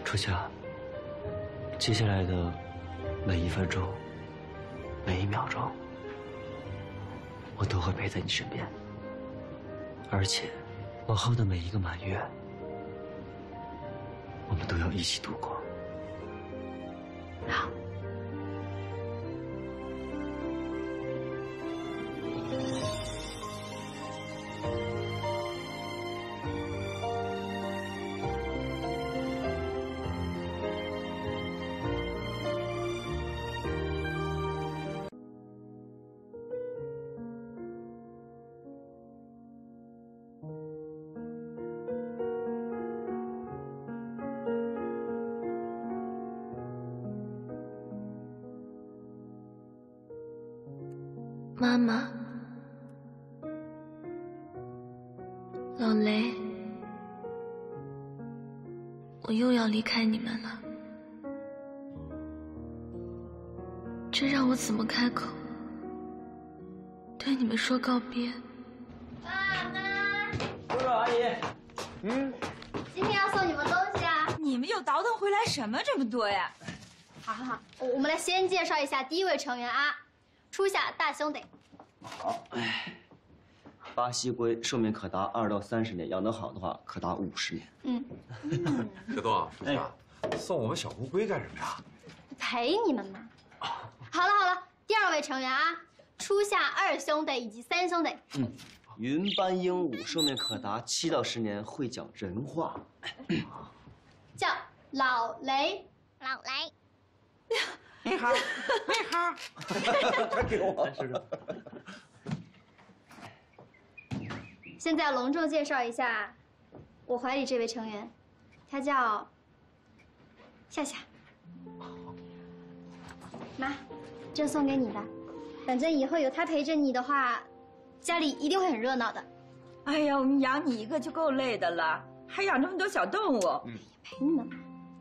初夏，接下来的每一分钟、每一秒钟，我都会陪在你身边，而且往后的每一个满月，我们都要一起度过。 好。妈妈，老雷，我又要离开你们了，这让我怎么开口对你们说告别？ 爸妈， 叔叔阿姨， 今天要送你们东西啊！ 你们又倒腾回来什么这么多呀？ 好，我们来先介绍一下第一位成员啊，初夏大兄弟。 好，巴西龟寿命可达2到30年，养得好的话可达50年。 小东，初夏，送我们小乌龟干什么呀？ 陪你们嘛。好了，第二位成员啊，初夏2兄弟以及3兄弟。 云斑鹦鹉寿命可达7到10年，会讲人话。 叫老雷。 老雷， 你好，你好，快给我， 叔叔。 现在隆重介绍一下我怀里这位成员，他叫夏夏。妈，这送给你的，反正以后有他陪着你的话，家里一定会很热闹的。 哎呀，我们养你一个就够累的了，还养这么多小动物。 陪你们嘛。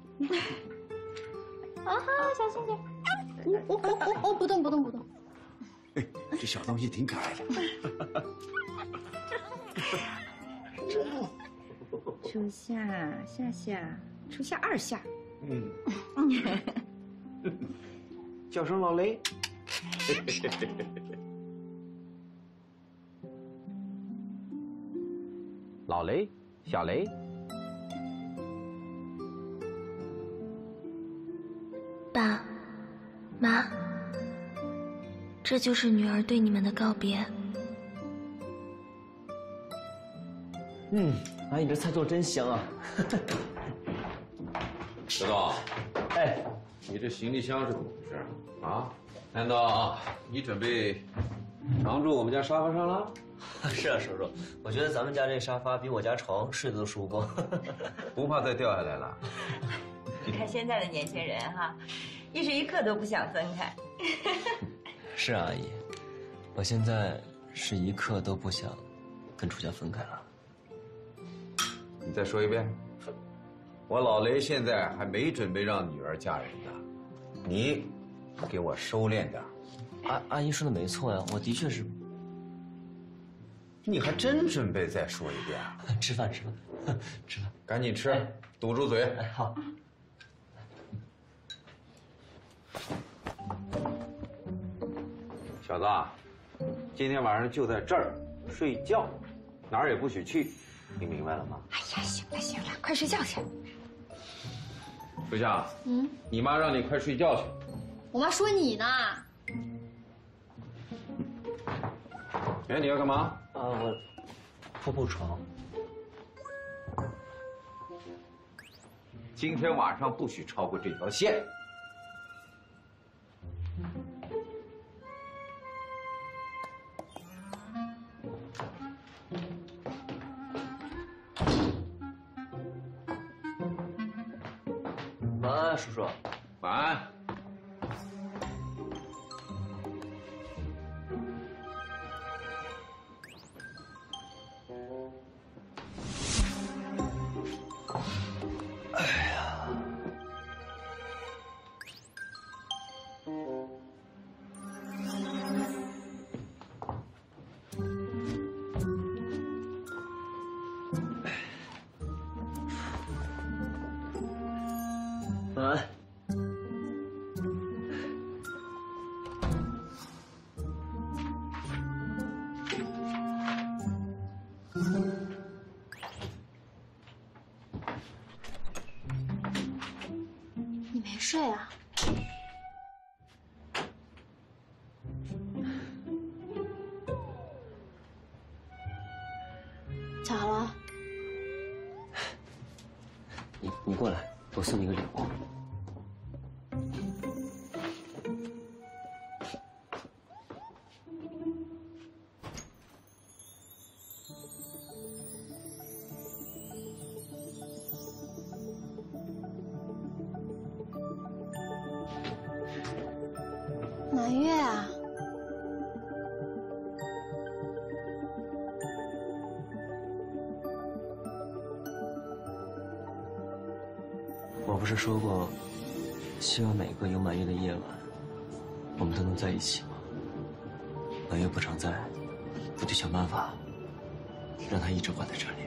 啊哈，小心点！我不动。 哎，这小东西挺可爱的。 初夏、夏夏、初夏2夏。 叫声老雷。 老雷，小雷。 爸妈，这就是女儿对你们的告别。 阿姨，你这菜做的真香啊！ 小东， 哎， 你这行李箱是怎么回事啊？难道你准备常住我们家沙发上了？ 是啊，叔叔，我觉得咱们家这沙发比我家床睡得都舒服。 不怕再掉下来了？ 你看现在的年轻人哈，一时一刻都不想分开。 是啊，阿姨，我现在是一刻都不想跟初夏分开了。 你再说一遍。我老雷现在还没准备让女儿嫁人呢，你给我收敛点。 阿姨说的没错呀，我的确是。 你还真准备再说一遍啊？ 吃饭， 赶紧吃，堵住嘴。 哎，好。 小子，今天晚上就在这儿睡觉，哪儿也不许去，你明白了吗？ 哎呀，行了，快睡觉去。 初夏，你妈让你快睡觉去。 我妈说你呢。 哎，你要干嘛？ 我铺床。 今天晚上不许超过这条线。 晚安，叔叔。 晚安。 晚安。 你没睡啊？咋了？ 你过来，我送你个礼物。 满月啊！ 我不是说过，希望每个有满月的夜晚，我们都能在一起吗？满月不常在，我就想办法让他一直关在这里。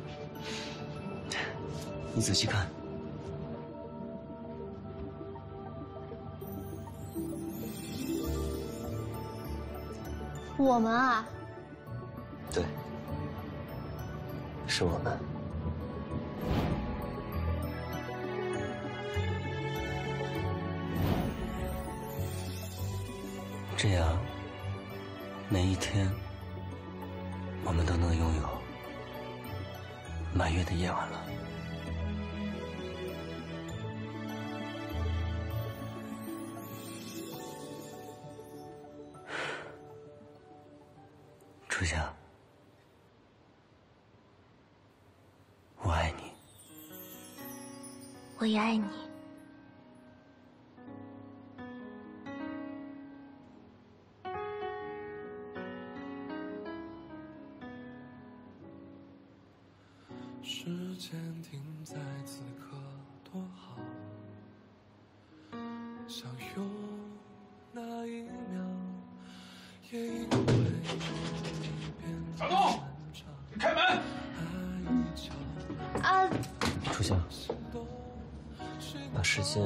你仔细看， 我们啊， 对，是我们。这样，每一天，我们都能拥有满月的夜晚了。初夏，我爱你。 我也爱你。 时间停在此刻多好，相拥那一秒，也因为小东，开门！ 啊， 初夏，把时间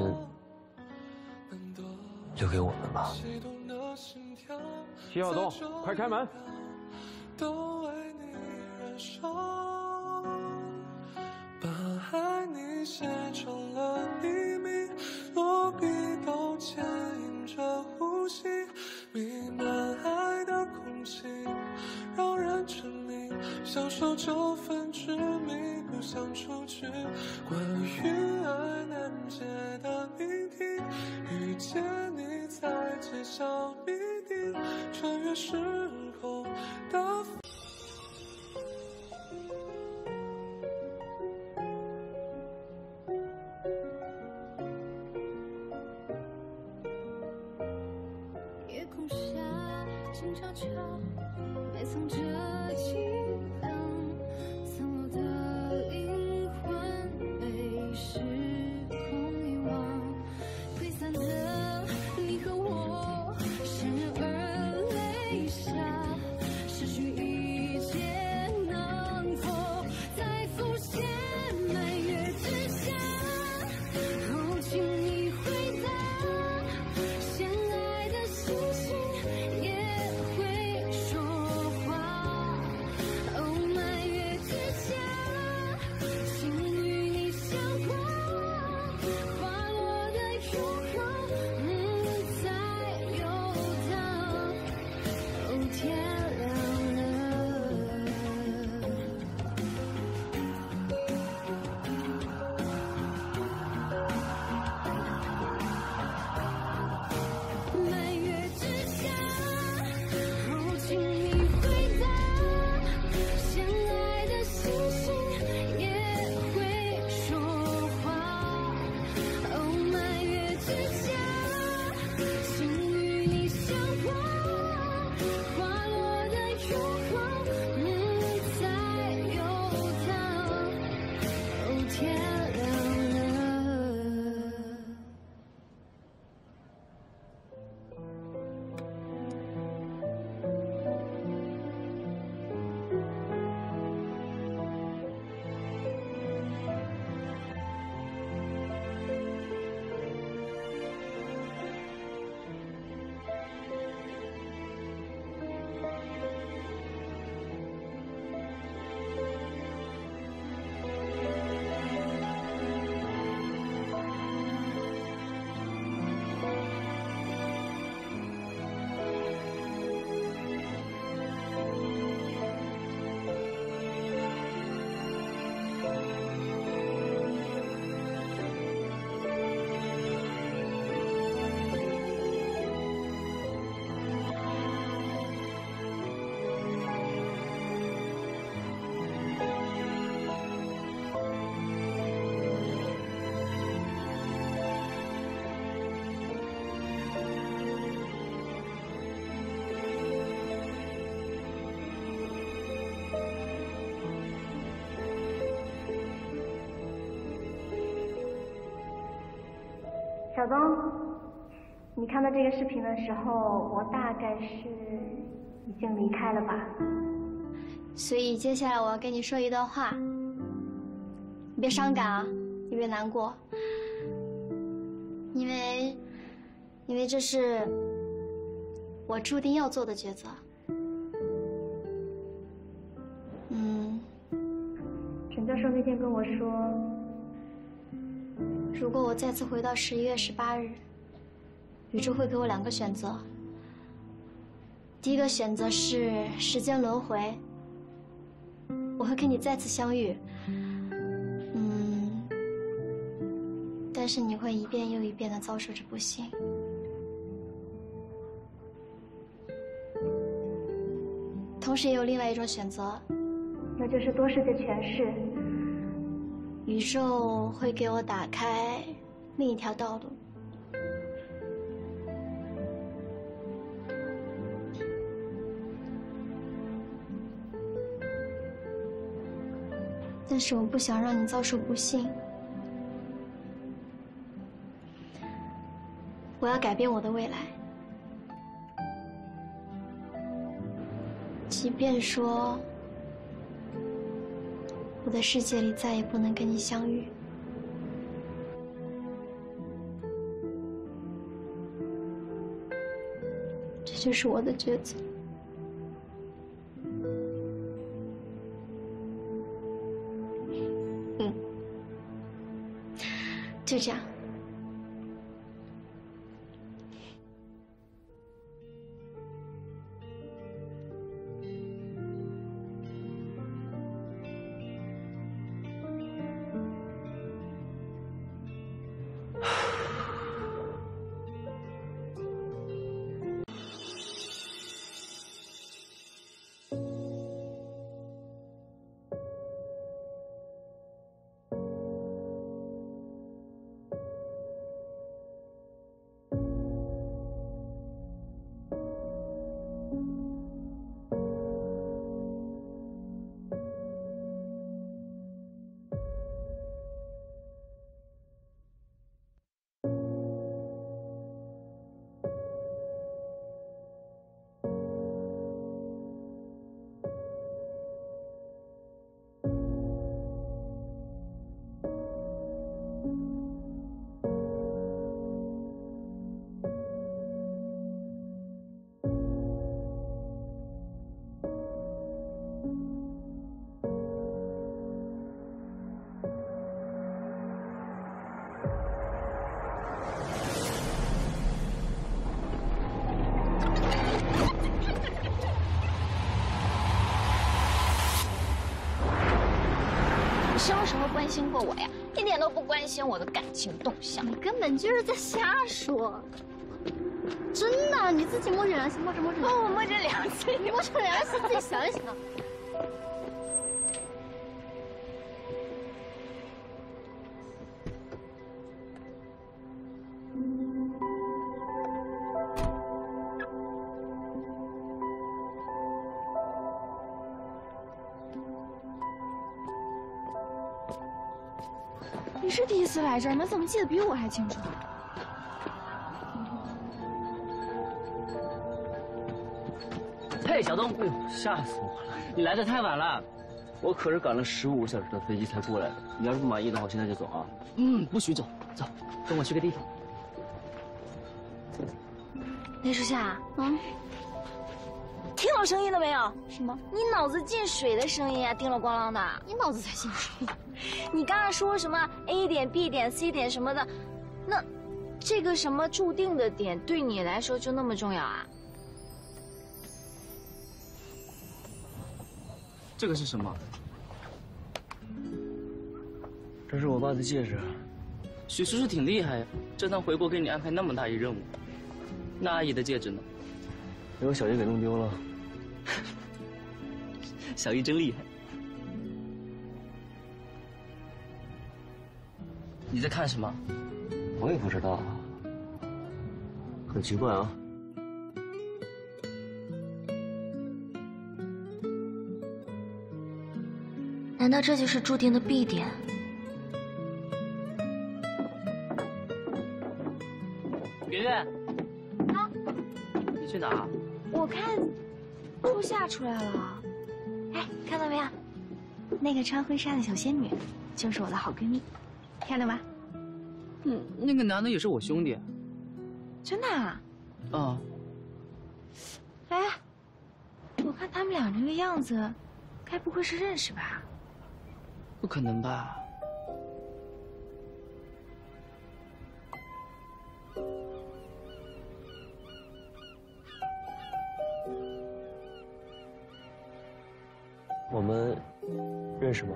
留给我们吧。 徐晓东，快开门！ 都为你燃烧，把爱你写成了秘密，落笔都牵引着呼吸，弥漫爱的空气，让人沉迷，享受这份执迷，不想出去。关于爱难解的谜题，遇见你才揭晓谜底，穿越时空的。 夜空下，静悄悄，埋藏着遗憾，散落的灵魂被时空遗忘，挥散的你和我，相认而泪下，失去一切能否再浮现满月之下？哦，请你回答。相爱的星星也会说话，哦， 小东，你看到这个视频的时候，我大概是已经离开了吧？所以接下来我要跟你说一段话，你别伤感啊，你别难过，因为这是我注定要做的抉择。陈教授那天跟我说，如果我再次回到11月18日，宇宙会给我2个选择。第一个选择是时间轮回，我会跟你再次相遇，但是你会一遍又一遍地遭受着不幸。同时也有另外一种选择，那就是多世界诠释，宇宙会给我打开另一条道路。但是我不想让你遭受不幸，我要改变我的未来。即便说我的世界里再也不能跟你相遇，这就是我的抉择。就这样。 什么时候关心过我呀？一点都不关心我的感情动向。 你根本就是在瞎说，真的，你自己摸着良心，摸着。 哦，我摸着良心， 你摸着良心，自己想一想。 你是第一次来这儿吗？怎么记得比我还清楚？ 嘿，小东，哎呦，吓死我了！你来的太晚了，我可是赶了15个小时的飞机才过来的。你要是不满意的话，我现在就走啊。不许走，走，跟我去个地方。 雷树夏，听到声音了没有？什么？你脑子进水的声音啊，叮了咣啷的。 你脑子才进水。 你刚才说什么 A 点、B 点、C 点什么的，那这个什么注定的点对你来说就那么重要啊？ 这个是什么？这是我爸的戒指。许叔叔挺厉害呀，这趟回国给你安排那么大一任务。那阿姨的戒指呢？被我小姨给弄丢了。小姨真厉害。你在看什么？我也不知道，很奇怪啊。 难道这就是注定的 B 点？ 圆圆， 啊， 你去哪？ 我看初夏出来了。哎，看到没有？那个穿婚纱的小仙女，就是我的好闺蜜，看到吗？ 那个男的也是我兄弟。 真的啊？ 啊。 哎，我看他们俩这个样子，该不会是认识吧？ 不可能吧？我们认识吗？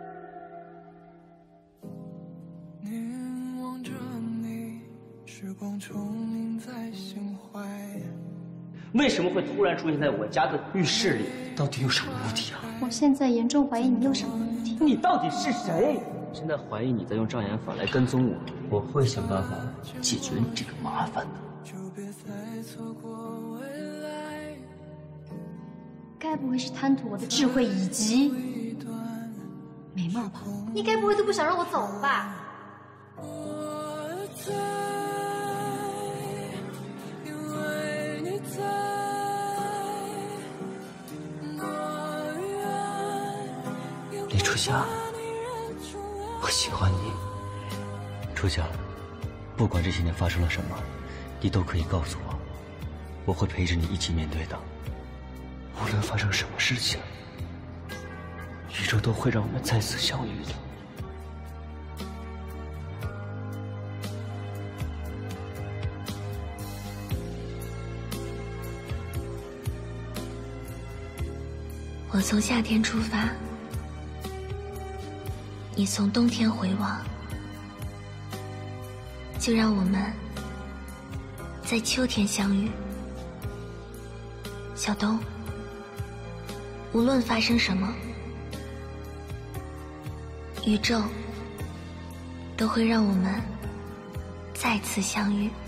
凝望着你，时光重印在心怀。 为什么会突然出现在我家的浴室里？到底有什么目的啊？ 我现在严重怀疑你有什么问题。 你到底是谁？现在怀疑你在用障眼法来跟踪我，我会想办法解决你这个麻烦的。 就别再错过未来。 该不会是贪图我的智慧以及美貌吧？你该不会都不想让我走吧？ 李初夏，我喜欢你。初夏，不管这些年发生了什么，你都可以告诉我，我会陪着你一起面对的。无论发生什么事情，宇宙都会让我们再次相遇的。 我从夏天出发，你从冬天回往，就让我们在秋天相遇。小东，无论发生什么，宇宙都会让我们再次相遇。